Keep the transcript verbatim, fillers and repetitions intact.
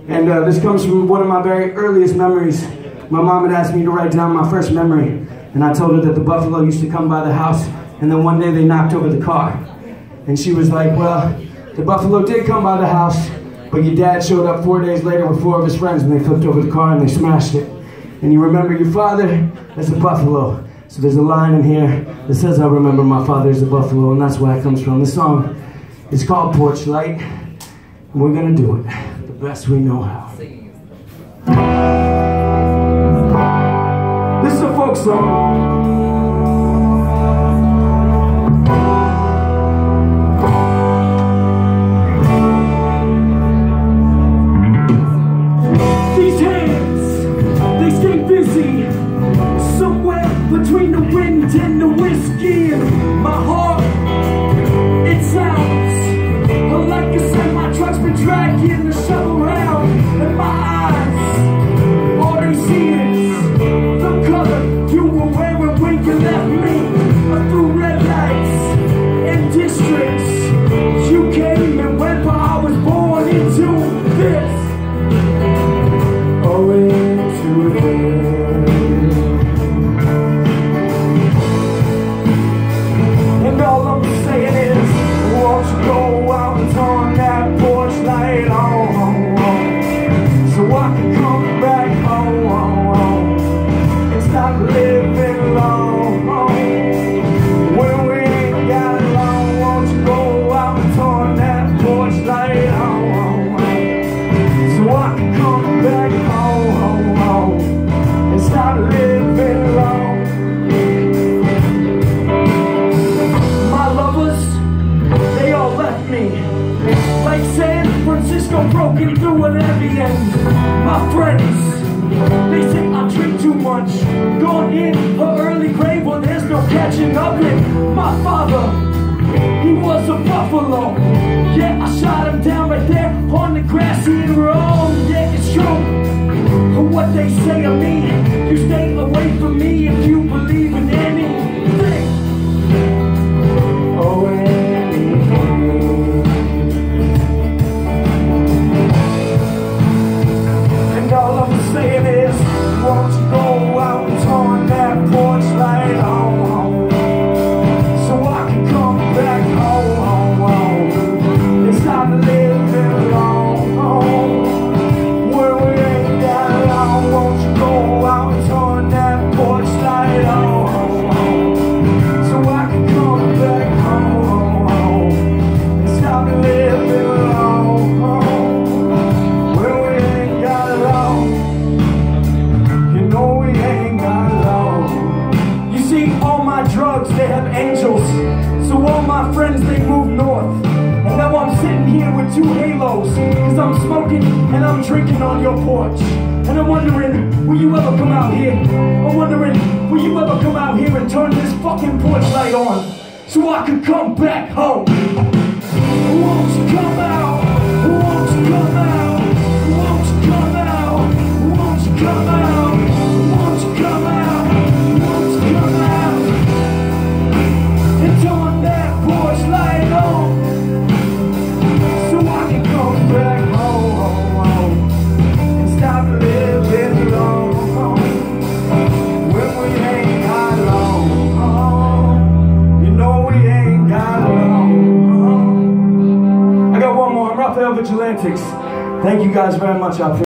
And uh, this comes from one of my very earliest memories. My mom had asked me to write down my first memory, and I told her that the buffalo used to come by the house, and then one day they knocked over the car. And she was like, well, the buffalo did come by the house, but your dad showed up four days later with four of his friends, and they flipped over the car and they smashed it. And you remember your father as a buffalo. So there's a line in here that says, I remember my father as a buffalo, and that's where it comes from. This song is called Porch Light, and we're gonna do it the best we know how. This is a folk song. These hands, they stay busy somewhere between the wind and the whiskey. And my heart, it sounds like a semi-truck's been dragging the shovel around. And my eyes, all they see is the color you were wearing when you left me. Through red lights and districts you came and went, but I was born into this. Oh, into this. And all I'm saying is, won't you go out and turn that porch light on, so I can come back home and stop living alone. When we ain't got long, won't you go out and turn that porch light on, so I can come back home and stop living alone. My lovers, they all left me like San Francisco broken through at every end. My friends, they say I drink too much, gone in her early grave, well there's no catching up. And my father, he was a buffalo, yeah, I shot him down right there on the grassy road. Yeah, it's true, what they say of me, you stay away from me if you believe in anything. Oh, anything. And all I'm saying is, won't you go out and turn that porch light on, so I can come back home and stop living alone. When we ain't got long, won't you go out and turn that porch light on, so I can come back home and stop living alone. When we ain't got long, you know we ain't got long. You see, all my drugs, they have angels, so all my friends, they move north. And now I'm sitting here with two halos, cause I'm smoking and I'm drinking on your porch. And I'm wondering, will you ever come out here? I'm wondering, will you ever come out here and turn this fucking porch light on, so I can come back home? Won't you come out? Won't you come out? Won't you come out? Won't you come out? Won't you come out? Won't you come out? And turn that porch light on, so I can come back home and stop living alone. When we ain't got long, you know we ain't got long. I got one more. I'm Rafael Vigilantics. Thank you guys very much out there.